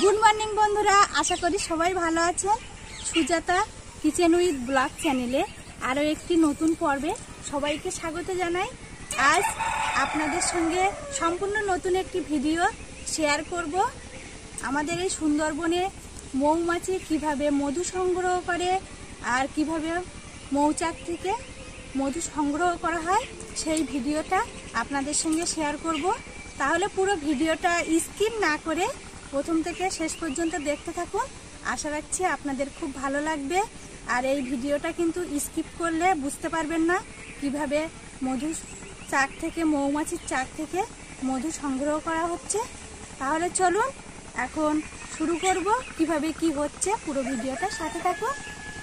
Good morning বন্ধুরা, আশা করি সবাই ভালো আছেন। সুজাতা কিচেন উইথ ব্লগ চ্যানেলে আরও একটি নতুন পর্বে সবাইকে স্বাগত জানাই। আজ আপনাদের সঙ্গে সম্পূর্ণ নতুন একটি ভিডিও শেয়ার করব। আমাদের এই সুন্দরবনে মৌমাছি কিভাবে মধু সংগ্রহ করে আর কিভাবে মৌচাক থেকে মধু সংগ্রহ করা হয় সেই ভিডিওটা আপনাদের সঙ্গে শেয়ার করব। তাহলে পুরো ভিডিওটা স্কিপ না করে প্রথম থেকে শেষ পর্যন্ত দেখতে থাকুন। আশা রাখছি আপনাদের খুব ভালো লাগবে। আর এই ভিডিওটা কিন্তু স্কিপ করলে বুঝতে পারবেন না কিভাবে মধু চাক থেকে মৌমাছির চাক থেকে মধু সংগ্রহ করা হচ্ছে। তাহলে চলুন এখন শুরু করব কিভাবে কি হচ্ছে, পুরো ভিডিওটা সাথে থাকুন।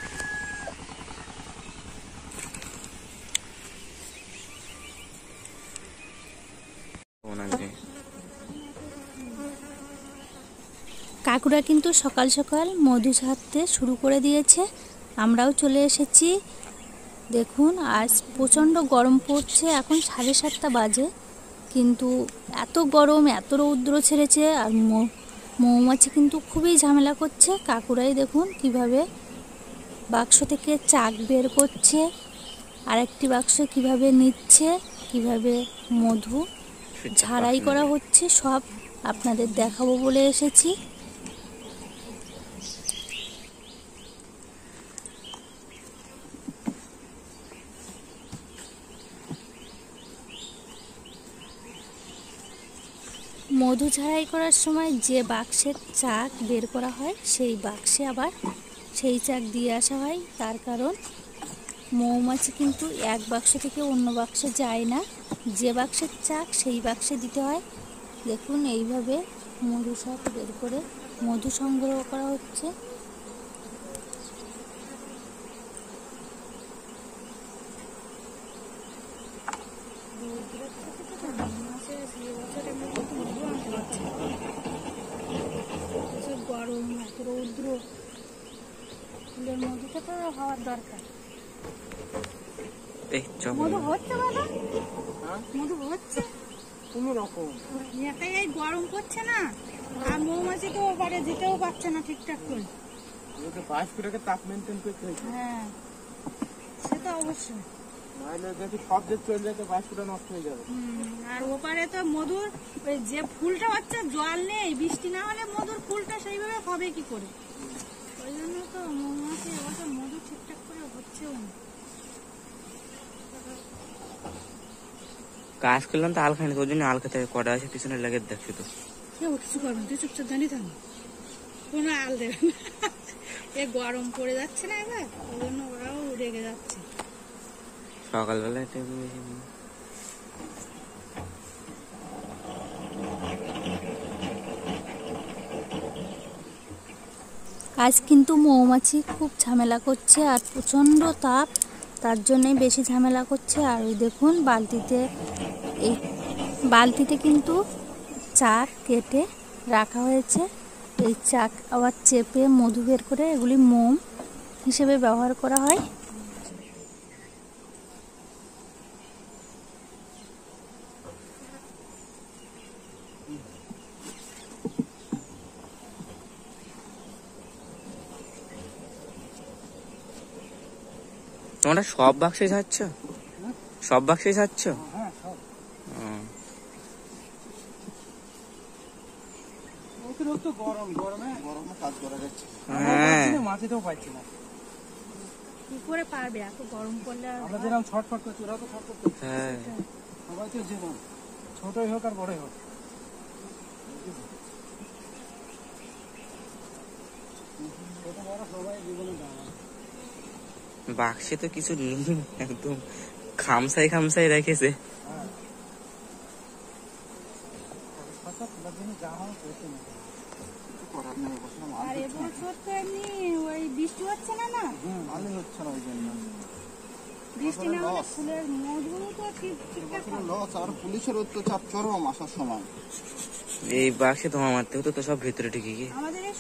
কাকুরা কিন্তু সকাল সকাল মধু ছাড়তে শুরু করে দিয়েছে, আমরাও চলে এসেছি। দেখুন আজ প্রচণ্ড গরম পড়ছে, এখন 7:30 বাজে, কিন্তু এত গরম এত রৌদ্র ছেড়েছে আর মৌমাছি কিন্তু খুবই ঝামেলা করছে। কাকুরাই দেখুন কিভাবে বাক্স থেকে চাক বের করছে, আরেকটি বাক্স কিভাবে নিচ্ছে, কিভাবে মধু ঝাড়াই করা হচ্ছে, সব আপনাদের দেখাবো বলে এসেছি। মধু ঝাড়াই করার সময় যে বাক্সের চাক বের করা হয় সেই বাক্সে আবার সেই চাক দিয়ে আসা হয়। তার কারণ মৌমাছি কিন্তু এক বাক্স থেকে অন্য বাক্সে যায় না, যে বাক্সের চাক সেই বাক্সে দিতে হয়। দেখুন এইভাবে মধু সব বের করে মধু সংগ্রহ করা হচ্ছে। গরম এত রৌদ্র, ফুলের মধুটা তো হওয়ার দরকার। মধু হচ্ছে বাবা, মধু হচ্ছে কোনো রকম, এটাই এই গরম করছে না, আর মৌমাছি তো ওপারে যেতেও পারছে না ঠিকঠাক করে। তাপ মেনটেন করতে হয়। হ্যাঁ সেটা অবশ্যই, আর ওপারে তো মধুর ওই যে ফুলটা হচ্ছে জল নেই, বৃষ্টি না হলে মধুর ফুলটা সেইভাবে হবে কি করে, ওই জন্য তো মৌমাছি এবছর মধু ঠিকঠাক করে হচ্ছেও না। কাজ করলাম তো আল খাইনি, ওই জন্য আল খেতে কটা আছে পিছনে লেগে দেখছি তো কেউ কিছু করবেন, তুই চুপচাপ দাঁড়িয়ে থাকবি, কোনো আল দেবে না। এ গরম পড়ে যাচ্ছে না এবার, ওই জন্য ওরাও রেগে যাচ্ছে। সকালবেলা আজ কিন্তু মৌমাছি খুব ঝামেলা করছে আর প্রচণ্ড তাপ, তার জন্যই বেশি ঝামেলা করছে। আর ওই দেখুন এই বালতিতে কিন্তু চাক কেটে রাখা হয়েছে, এই চাক আবার চেপে মধু বের করে এগুলি মোম হিসেবে ব্যবহার করা হয়। তোমরা সব বাক্সে ছাড়ছ? সব বাক্সে ছাড়ছ? মাঝেতেও পাচ্ছি না, কি করে পারবে এত গরম পড়লে? আমরা যেরকম ছটফট করছি ওরা তো ছটফট করছে। সবাই তো জীবন, ছোটই হোক আর বড়ই হোক। বাক্সে তো কিছু নেই, একদম খামসাই রেখেছে। আর এবছর তো এমনি ওই বৃষ্টি হচ্ছে না, ভালোই হচ্ছে না, ওই জন্য বৃষ্টি না হলে ফুলের মধু তো ঠিকঠাক লস। আর পুলিশের অত্যাচার চরম আসার সময় এই বাক্সে ধোঁয়া মারতে হতো তো সব ভিতরে ঢুকে গিয়ে।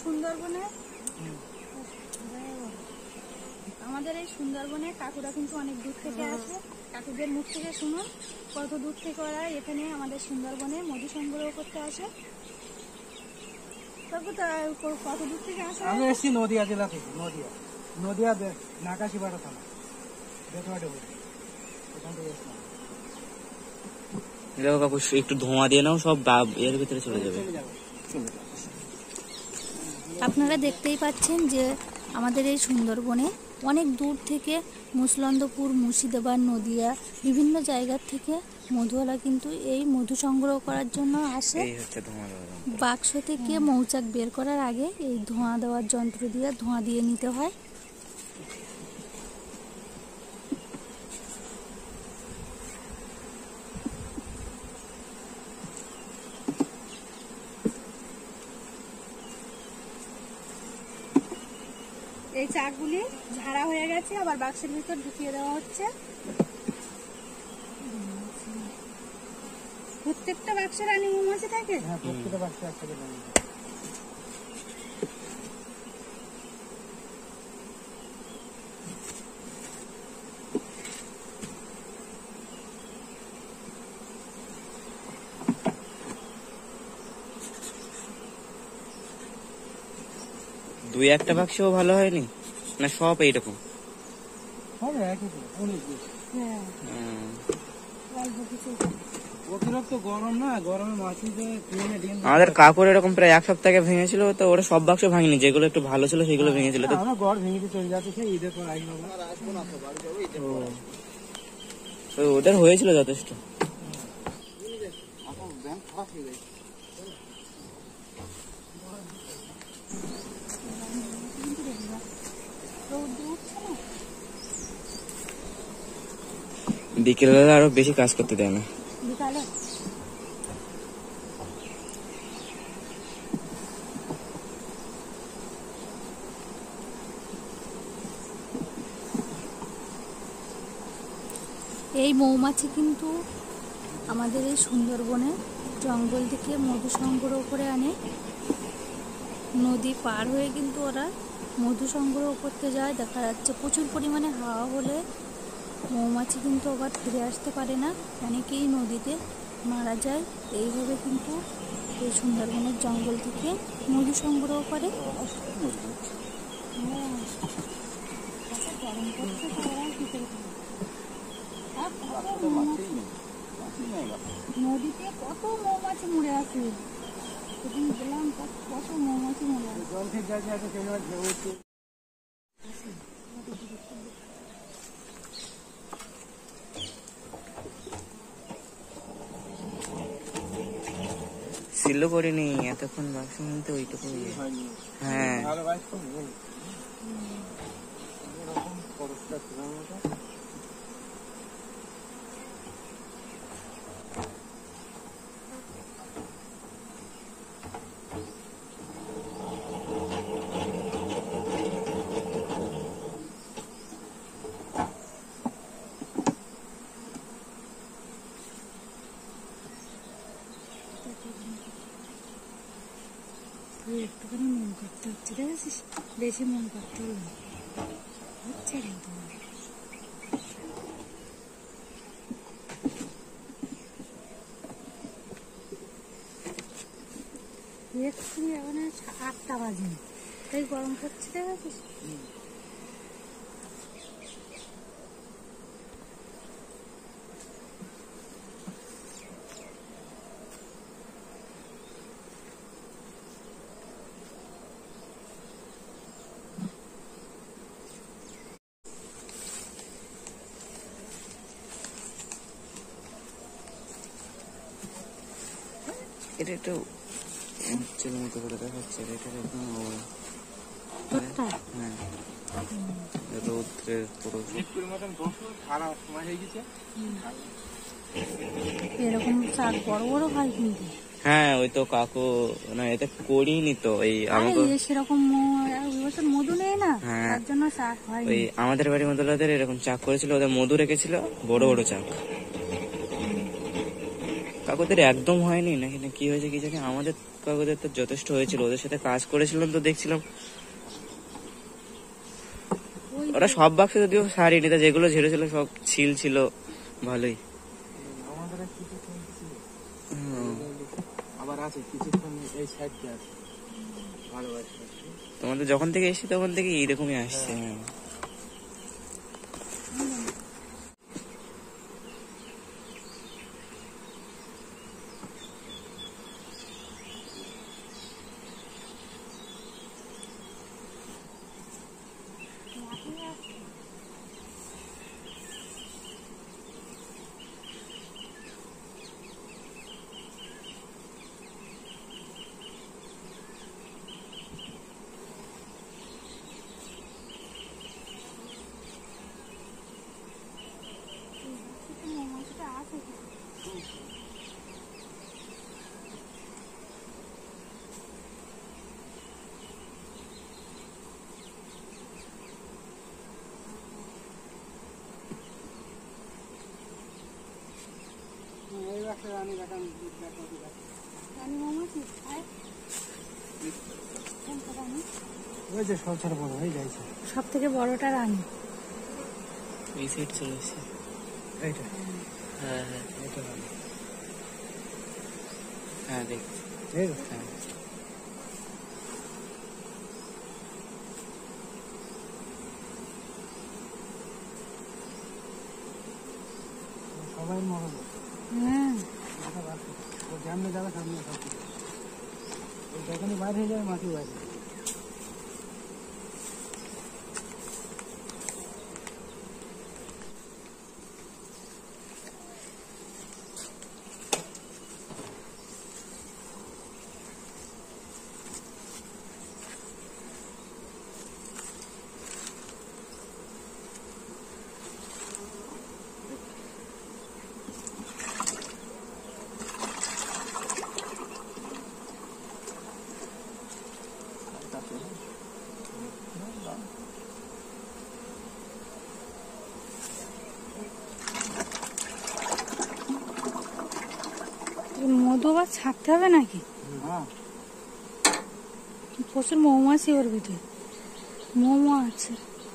আমাদের এই সুন্দরবনে কাকুরা কিন্তু অনেক দূর থেকে আসে। কাকুদের মুখ থেকে শুনুন কত দূর থেকে ওরা এখানে আমাদের সুন্দরবনে মধু সংগ্রহ করতে আসে। কাকু কত দূর থেকে আসা? আমি এসেছি নদিয়া জেলা থেকে, নদিয়া নাকাশিপাড়া থানা, বেতোয়াটে ওখান থেকে এসেছিলাম। দেখো কাকু একটু ধোঁয়া দিয়ে নাও, সব এর ভিতরে চলে যাবে। আপনারা দেখতেই পাচ্ছেন যে আমাদের এই সুন্দরবনে অনেক দূর থেকে মুসলন্দপুর, মুর্শিদাবাদ, নদিয়া বিভিন্ন জায়গার থেকে মধুওয়ালা কিন্তু এই মধু সংগ্রহ করার জন্য আসে। এই হচ্ছে ধোঁয়া দেওয়া। বাক্স থেকে মৌচাক বের করার আগে এই ধোঁয়া দেওয়ার যন্ত্র দিয়ে ধোঁয়া দিয়ে নিতে হয়। এই চাকগুলি ঝাড়া হয়ে গেছে, আবার বাক্সের ভিতর ঢুকিয়ে দেওয়া হচ্ছে। প্রত্যেকটা বাক্সে রানী মৌমাছি থাকে? হ্যাঁ, প্রত্যেকটা বাক্সে একটা করে রানী। দুই একটা বাক্সও ভালো হয়নি না, সব এইরকম হবে একই তো, অনেক বেশি। হ্যাঁ, অল্প কিছু। অতিরিক্ত গরম না, গরমে মাছি যে ডিম। আমাদের কাপড় এরকম প্রায় এক সপ্তাহ আগে ভেঙেছিল, তো ওরা সব বাক্স ভাঙেনি, যেগুলো একটু ভালো ছিল সেগুলো ভেঙেছিল। তো আমরা গড় ভেঙে দিয়ে চলে যাচ্ছে, ঈদের পর আসবো না। তো ওদের হয়েছিল যথেষ্ট। বিকেলবেলা আরো বেশি কাজ করতে দেয় না। বিকালে এই মৌমাছি কিন্তু আমাদের এই সুন্দরবনে জঙ্গল থেকে মধু সংগ্রহ করে আনে। নদী পার হয়ে কিন্তু ওরা মধু সংগ্রহ করতে যায়। দেখা যাচ্ছে প্রচুর পরিমাণে হাওয়া হলে মৌমাছি কিন্তু আবার ফিরে আসতে পারে না, অনেকেই নদীতে মারা যায়। এইভাবে কিন্তু এই সুন্দরবনের জঙ্গল থেকে মধু সংগ্রহ করে। নদীতে কত মৌমাছি মরে আছে, সেদিন গেলাম, কত মৌমাছি মরে আছে। জল থেকে যাচ্ছে এত কেমন ঢেউ উঠছে। সিলও করিনি এতক্ষণ বাক্স মধ্যে ওইটুকু। হ্যাঁ, ভালো বাইক তো নেই এরকম খরচটা ছিল না। একটুখানি মন করতে হচ্ছে, দেখেছিস? বেশি মন করতে হচ্ছে কিন্তু এক্ষুনি এখন 8টা বাজে, তাই গরম করছে, দেখেছিস? এটা একটু উচ্চের মতো করে দেখাচ্ছে, এটা একদম হ্যাঁ রৌদ্রের পুরো খারাপ সময় হয়ে গেছে। এরকম শাক বড় বড় হয় কিন্তু। হ্যাঁ, ওই তো কাকু না এতে করিনি তো, এই আমাকে সেরকম বছর মধু নেই না, হ্যাঁ, তার জন্য শাক হয়। ওই আমাদের বাড়ির মধ্যে এরকম চাক করেছিল, ওদের মধু রেখেছিল বড় বড় চাক। কাকুদের একদম হয়নি নাকি না কি হয়েছে কি জানি, আমাদের কাকুদের তো যথেষ্ট হয়েছিল, ওদের সাথে কাজ করেছিলাম তো দেখছিলাম। ওরা সব বাক্স যদিও সারিনি, তা যেগুলো ঝেড়েছিল সব ছিল ছিল ভালোই। আমাদের আবার আছে কিছুক্ষণ এই সাইডটা আছে। ভালোবাসি। তোমাদের যখন থেকে এসেছি তখন থেকে এইরকমই আসছে। এই একটা রানী দেখান, রানী মৌমাছি ওই যে ছোট ছোট বড় হয়ে যাইছে। সব থেকে বড়টা রানী। এই সাইড চলে এসছে। এইটা হ্যাঁ হ্যাঁ এইটা রানী। হ্যাঁ দেখছি। এই হ্যাঁ সবাই মরল। হ্যাঁ ও সামনে যাবে, সামনে সব কিছু যখনই বাইরে হয়ে যাবে মাটি বাইরে। মধু আবার ছাড়তে হবে নাকি? হ্যাঁ প্রচুর মৌমাছি ওর ভিতরে, মৌমা আছে।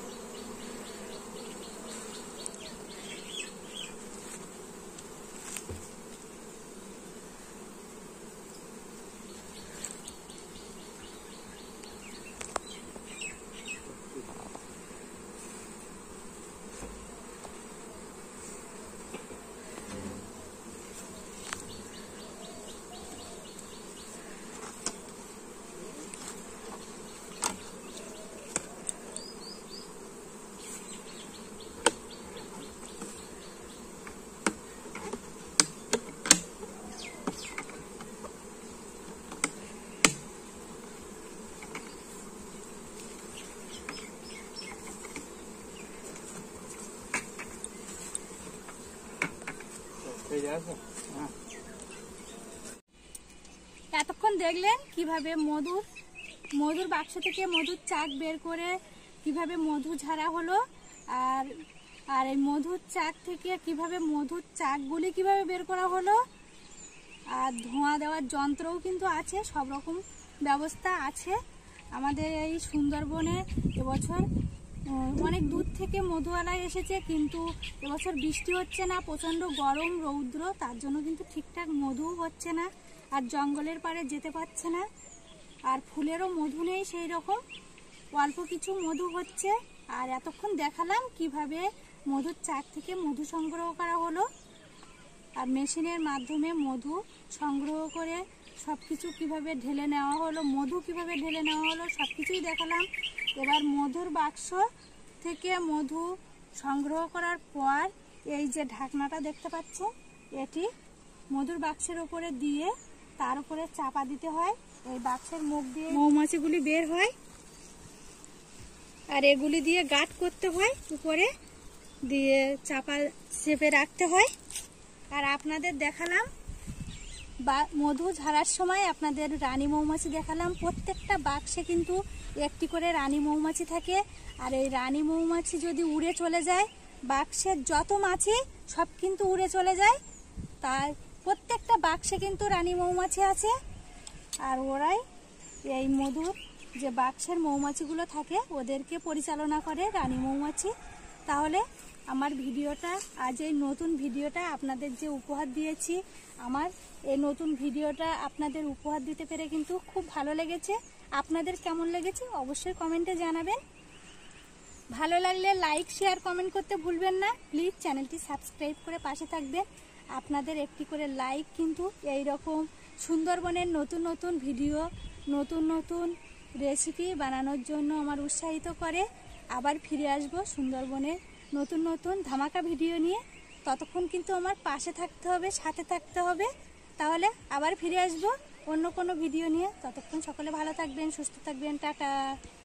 এতক্ষণ দেখলেন কিভাবে মধুর বাক্স থেকে মধুর চাক বের করে কিভাবে মধু ঝাড়া হলো, আর আর এই মধুর চাক থেকে কিভাবে মধুর চাকগুলি কিভাবে বের করা হলো, আর ধোঁয়া দেওয়ার যন্ত্রও কিন্তু আছে, সব রকম ব্যবস্থা আছে। আমাদের এই সুন্দরবনে এবছর অনেক দূর থেকে মধুওয়ালা এসেছে, কিন্তু এবছর বৃষ্টি হচ্ছে না, প্রচণ্ড গরম রৌদ্র, তার জন্য কিন্তু ঠিকঠাক মধু হচ্ছে না, আর জঙ্গলের পাড়ে যেতে পারছে না, আর ফুলেরও মধু নেই সেই রকম, অল্প কিছু মধু হচ্ছে। আর এতক্ষণ দেখালাম কিভাবে মধুর চাক থেকে মধু সংগ্রহ করা হলো, আর মেশিনের মাধ্যমে মধু সংগ্রহ করে সব কিছু কীভাবে ঢেলে নেওয়া হলো, মধু কিভাবে ঢেলে নেওয়া হলো, সব কিছুই দেখালাম। এবার মধুর বাক্স থেকে মধু সংগ্রহ করার পর এই যে ঢাকনাটা দেখতে পাচ্ছেন, এটি মধুর বাক্সের উপরে দিয়ে তার উপরে চাপা দিতে হয়। এই বাক্সের মুখ দিয়ে মৌমাছিগুলি বের হয়, আর এগুলি দিয়ে গাঁট করতে হয়, উপরে দিয়ে চাপা চেপে রাখতে হয়। আর আপনাদের দেখালাম মধু ঝাড়ার সময় আপনাদের রানী মৌমাছি দেখালাম। প্রত্যেকটা বাক্সে কিন্তু একটি করে রানী মৌমাছি থাকে, আর এই রানী মৌমাছি যদি উড়ে চলে যায়, বাক্সের যত মাছি সব কিন্তু উড়ে চলে যায়। তাই প্রত্যেকটা বাক্সে কিন্তু রানী মৌমাছি আছে, আর ওরাই এই মধুর যে বাক্সের মৌমাছিগুলো থাকে ওদেরকে পরিচালনা করে রানী মৌমাছি। তাহলে আমার ভিডিওটা, আজ এই নতুন ভিডিওটা আপনাদের যে উপহার দিয়েছি, আমার এই নতুন ভিডিওটা আপনাদের উপহার দিতে পেরে কিন্তু খুব ভালো লেগেছে। আপনাদের কেমন লেগেছে অবশ্যই কমেন্টে জানাবেন। ভালো লাগলে লাইক, শেয়ার, কমেন্ট করতে ভুলবেন না। প্লিজ চ্যানেলটি সাবস্ক্রাইব করে পাশে থাকবেন। আপনাদের একটি করে লাইক কিন্তু এই রকম সুন্দরবনের নতুন নতুন ভিডিও, নতুন নতুন রেসিপি বানানোর জন্য আমার উৎসাহিত করে। আবার ফিরে আসব সুন্দরবনের নতুন নতুন ধামাকা ভিডিও নিয়ে। ততক্ষণ কিন্তু আমার পাশে থাকতে হবে, সাথে থাকতে হবে। তাহলে আবার ফিরে আসব অন্য কোনো ভিডিও নিয়ে। ততক্ষণ সকলে ভালো থাকবেন, সুস্থ থাকবেন। টাটা।